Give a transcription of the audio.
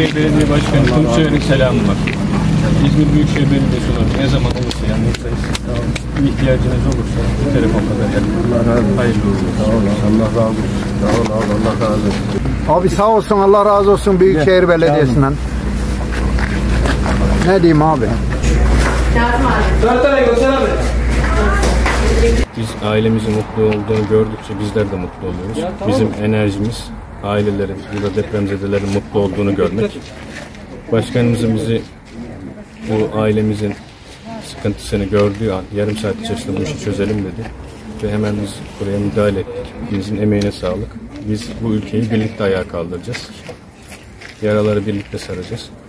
Büyükşehir Belediye Başkanı Tunçay'ın selamı var. İzmir Büyükşehir Belediyesi olarak ne zaman olursa yanınızdayız. Bir ihtiyacınız olursa bu telefon kadar yakın. Allah razı olsun. Hayırlı olsun. Sağ olun. Allah razı olsun. Sağ olun. Allah razı olsun. Abi sağ olsun, Allah razı olsun Büyükşehir Belediyesi'nden. Ne diyeyim abi? Biz ailemizin mutlu olduğunu gördükçe bizler de mutlu oluyoruz. Bizim enerjimiz ailelerin ya da depremzedelerin mutlu olduğunu görmek. Başkanımızın bizi bu ailemizin sıkıntısını gördüğü an yarım saat içerisinde bu işi çözelim dedi. Ve hemen biz buraya müdahale ettik. Hepimizin emeğine sağlık. Biz bu ülkeyi birlikte ayağa kaldıracağız. Yaraları birlikte saracağız.